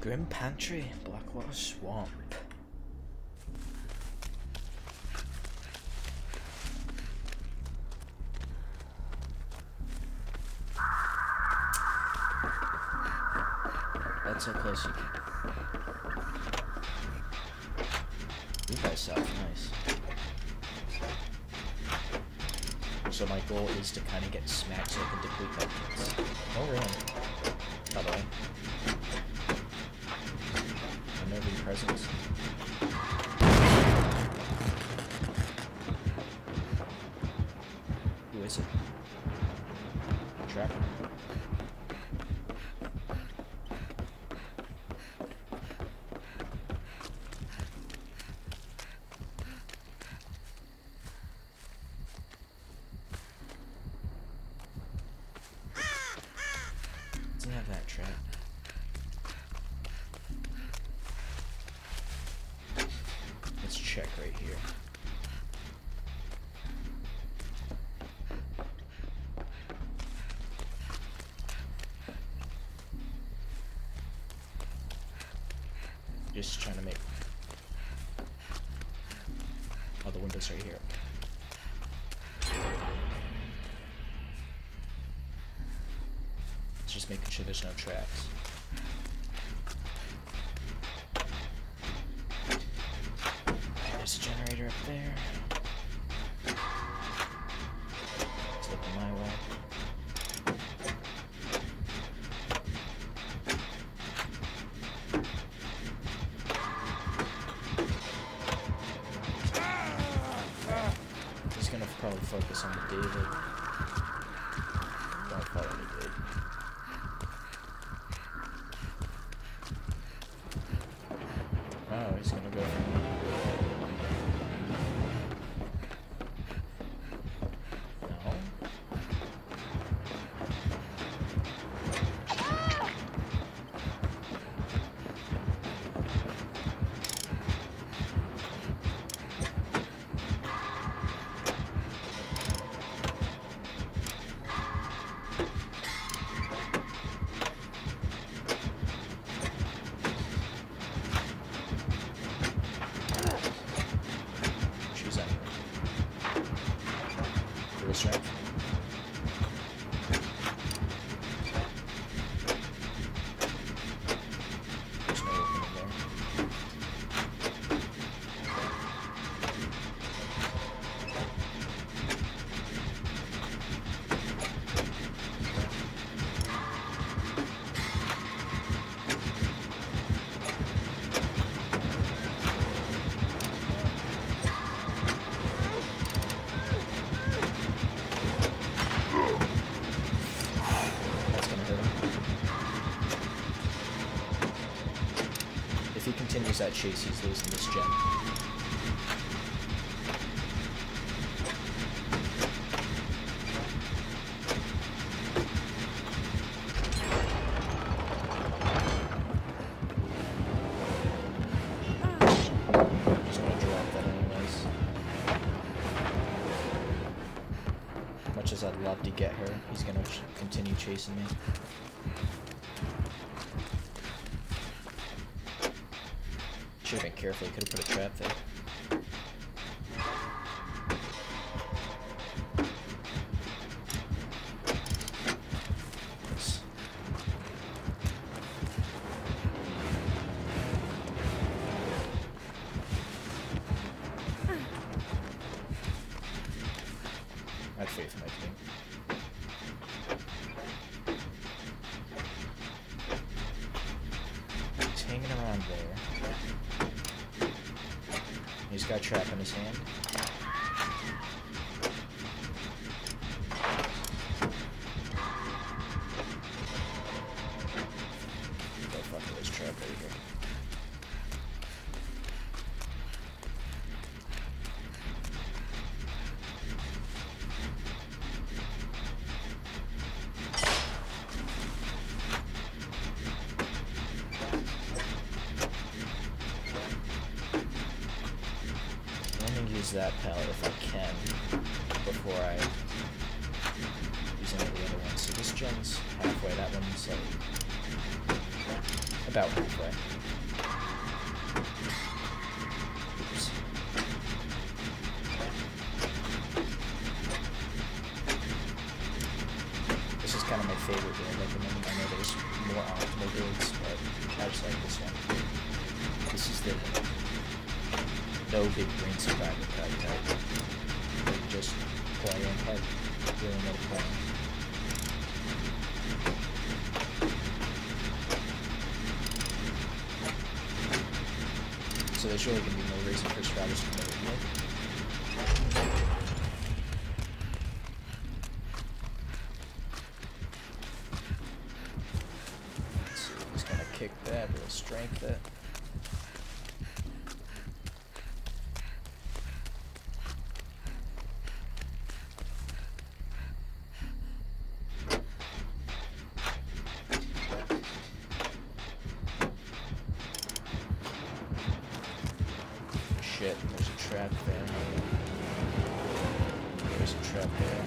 Grim Pantry, Blackwater Swamp. That's how close you can. You guys sound nice. So my goal is to kind of get smacked so I can deplete medkits. Oh, really? By the way. I know your presence. Who is it? Trapper. Doesn't have that trap. Let's check right here. Just trying to make... Oh, the window's right here. Just making sure there's no tracks. There's a generator up there. It's looking my way. He's gonna probably focus on the David. Don't follow me, dude. Oh, he's gonna go for me. No. She's anyway. For the strength. There's no opening there. That's gonna hurt him. If he continues that chase, he's losing this gen. Just gonna drop that anyways. Much as I'd love to get her, he's gonna continue chasing me. Should have been careful, he could have put a trap there. Nice. I had faith in my team. He's hanging around there. He's got a trap in his hand. Oh fuck, there's a trap right here. Use that pallet if I can before I use any of the other ones. So this gen's halfway, that one's like about halfway. Oops. This is kind of my favorite build at the moment. I know there's more optimal builds, but I just like this one. This is the no big brain survivor type. Where you just play and have really no plan. So there's really going to be no reason for survivors to come over here. Let's see, just going to kick that, we'll strength it. Shit, there's a trap there. There's a trap there.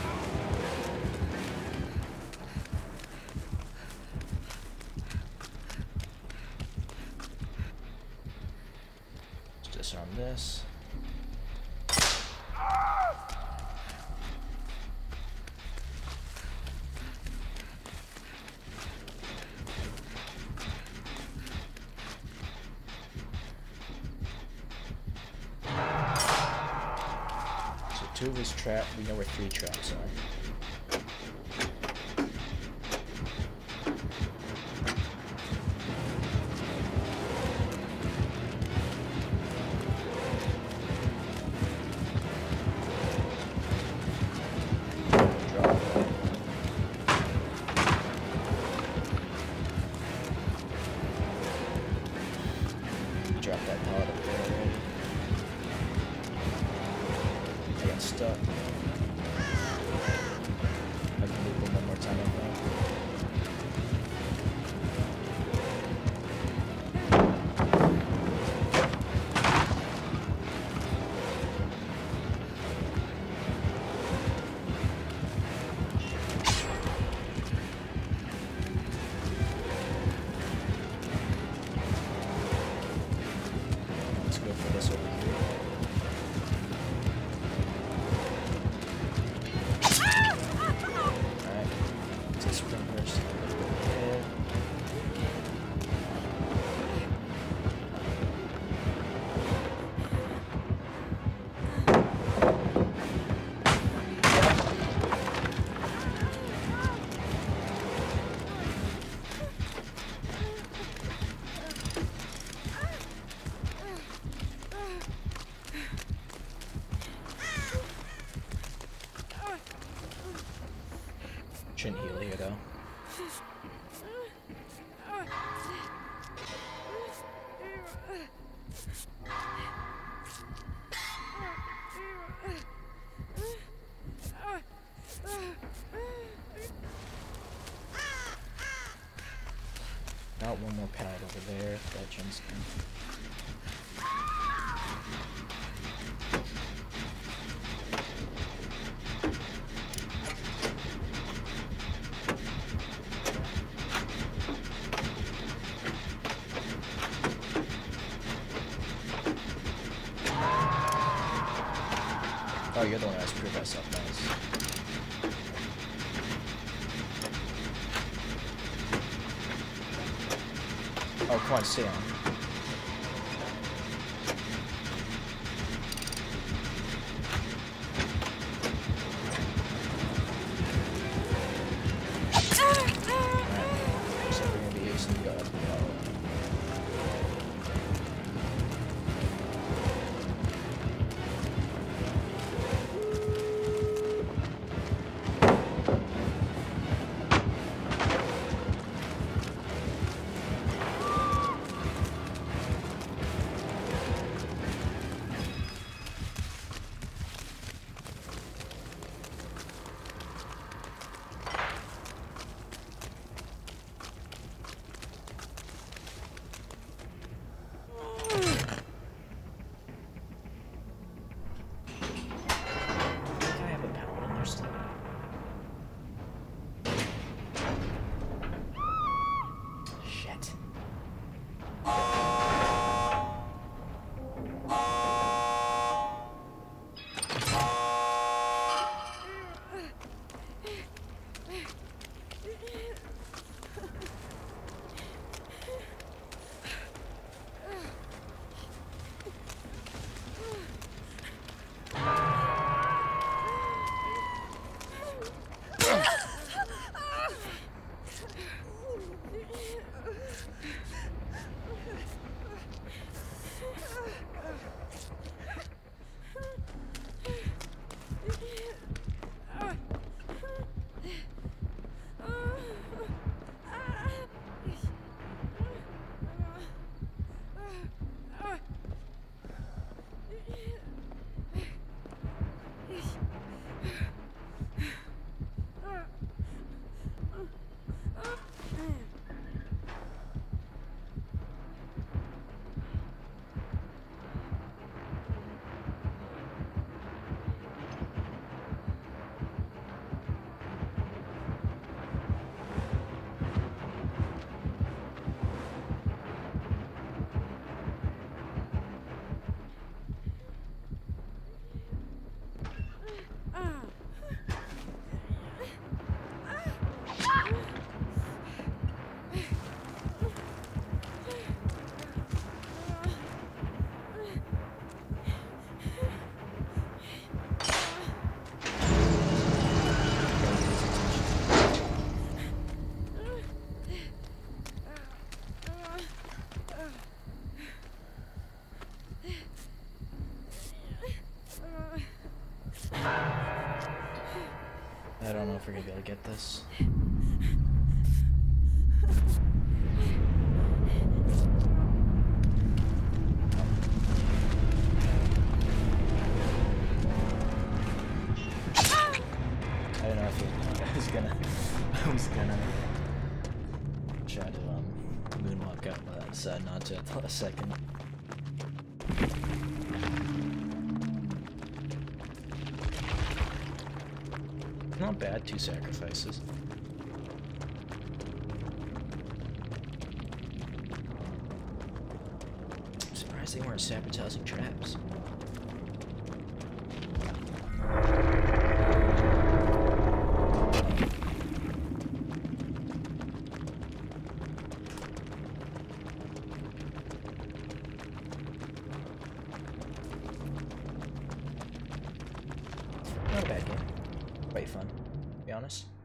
Let's disarm this. Two of his trap, we know where 3 traps are. Drop that pod up there already. I got stuck. I can loop him one more time, I think. Let's go for this over here. Shouldn't heal here though. Got one more pad over there. That Jim's done. Oh, you're the one that has to prove myself, nice. Oh, come on, stay on. Alright, so we're gonna be using the gun. we're gonna be able to get this. I don't know if I was gonna try to moonwalk out, but I decided not to at the last second. Not bad, 2 sacrifices. I'm surprised they weren't sabotaging traps. Not a bad game. Quite fun, to be honest.